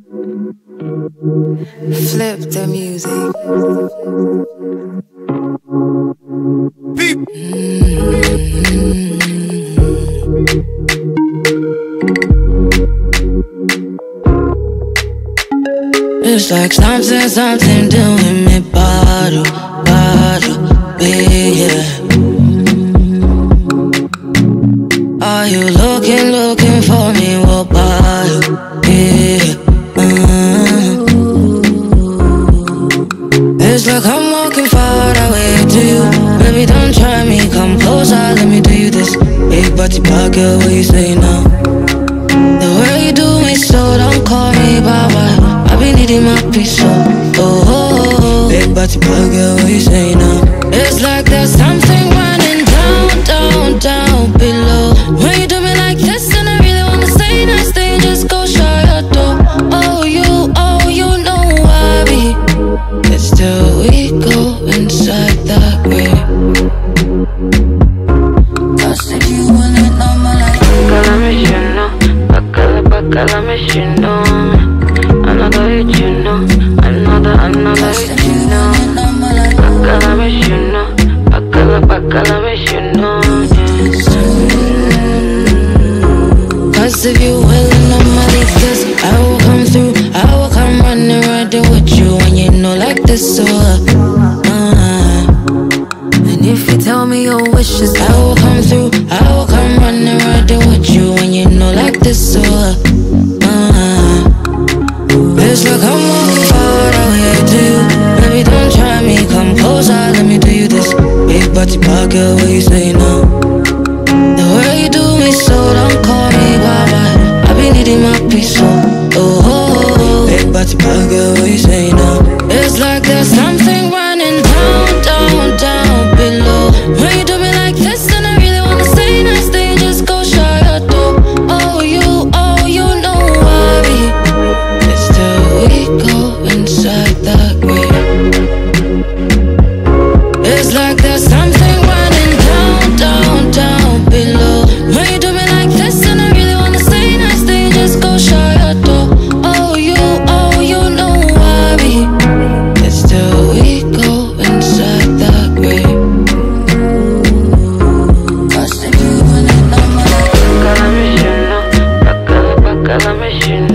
Flip the music. It's like something doing me bottle, yeah. Are you looking for me? What bottle, yeah. It's like I'm walking far away to you. Baby, don't try me, come closer, let me do you this. Big body pocket, what you say now? The way you do me so, don't call me bye-bye. I be needing my peace, oh. Big body pocket, what you say now? It's like there's something running down below. When you do me like this and I really wanna say nice things, just go shut your door. Oh, you know I be. It's still we go inside that way. Cause if you want it, I'm like Bacala, miss you know. Another hit, you know. Another hit, you know. Bacala, miss you know. Bacala, miss you know. Cause if you willing, I'ma leave this. I will come through, I will come running right there with you. And you know like this, so and if you tell me your wishes, I will come through, I will come running right there with you. And you know like this, so it's like I'm walking far away to you. Baby, don't try me, come closer, let me do you this. Big body pocket, what you say now? The way you do me so, don't call me bye-bye. I be needing my peace, oh. Big body pocket, what you say now? It's like there's something running down below. When you do me like this and I really wanna say nice things, just go shut your door. Oh, you know I be. It's still we go inside that way. It's like there's something running down below. When you do me like this and I really wanna say nice things, just go shut your door. Oh, you know I be. It's still we go inside that way. Cause if you want it, I'm like Bacala, miss you know. Bacala, miss you know.